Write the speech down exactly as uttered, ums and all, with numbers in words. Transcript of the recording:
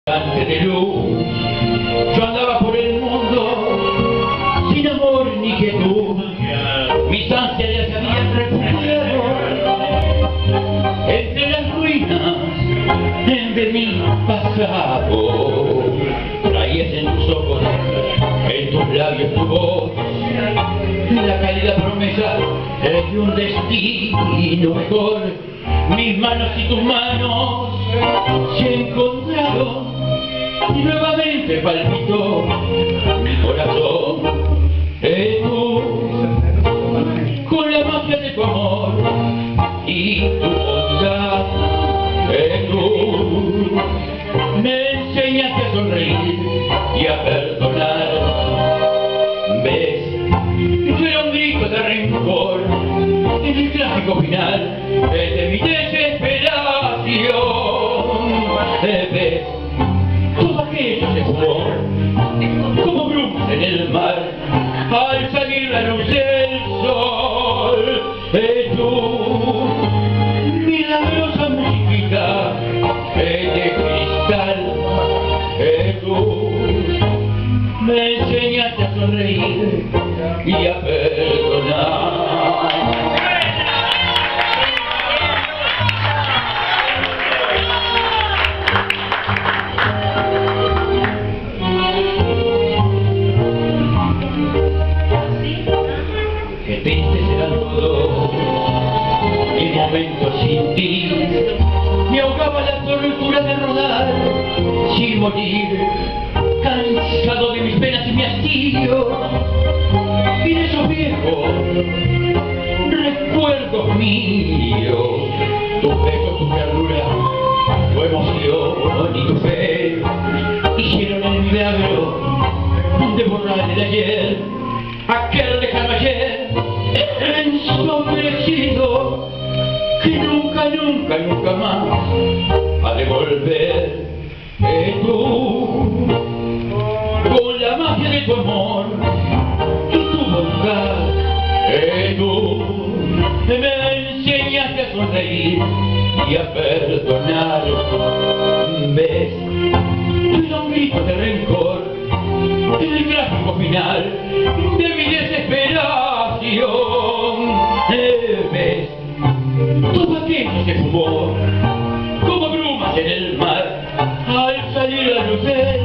Antes de luz, yo andaba por el mundo sin amor ni quietud. Mis ansias ya se habían refugiado entre las ruinas de mi pasado. Traías en tus ojos, en tus labios tu voz, la cálida promesa de un destino mejor. Mis manos y tus manos se encontraron y nuevamente palpitó mi corazón. Eh, tú, con la magia de tu amor y tu bondad, eh, tú me enseñaste a sonreír y a perdonar. ¿Ves? Yo era un grito de rencor en el trágico final de mi desesperación. Eh, ¿ves? Todo aquello se fumó como brumas en el mar al salir la luz del sol. Eh, tú, milagrosa musiquita eh, de cristal, eh, tú me enseñaste a sonreír y a perdonar. Qué tristes serán todos mis momentos sin ti. Me ahogaba la tortura de rodar sin morir, cansado de mis penas y mi hastío, y de esos viejos recuerdos míos. Tus besos, tu ternura, tu emoción y tu fe hicieron el milagro de borrar el ayer, aquel lejano ayer ensombrecido que nunca, nunca, nunca más ha de volver. Eh, tú, con la magia de tu amor y tu bondad, eh, tú me enseñaste a sonreír y a perdonar. ¿Ves? Tu era un grito de rencor en el trágico final de mi desesperación. Eh, ¿ves? Todo aquello se fumó como brumas en el mar al salir la luz del